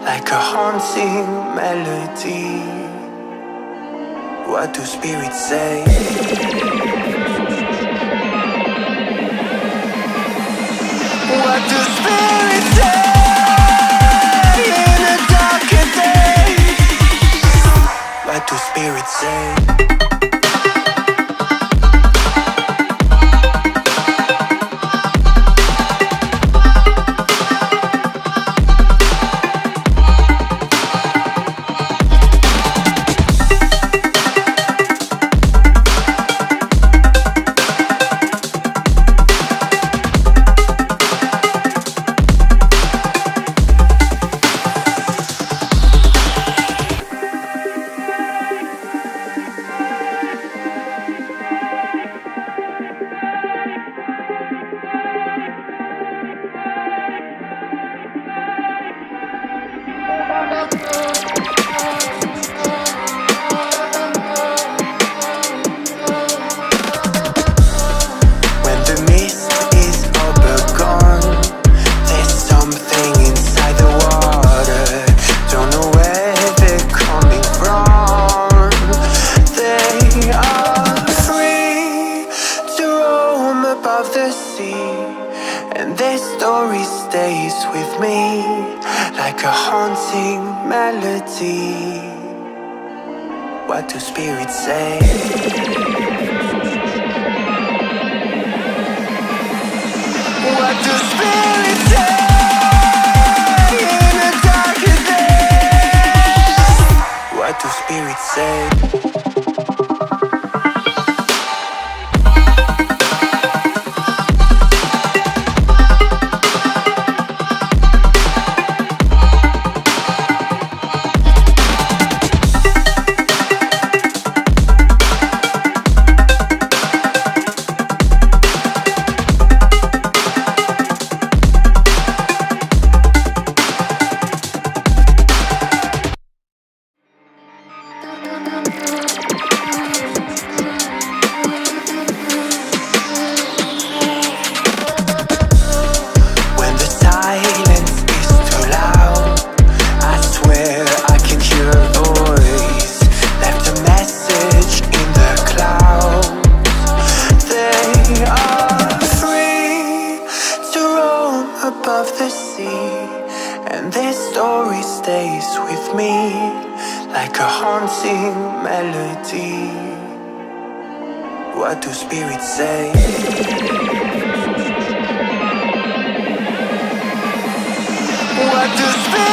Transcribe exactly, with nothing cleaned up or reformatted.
like a haunting melody. What do spirits say? What do spirits say in a darker day? What do spirits say? And this story stays with me like a haunting melody. What do spirits say? What do spirits say in a darker day? What do spirits say? Above the sea, and this story stays with me like a haunting melody. What do spirits say? What do spirits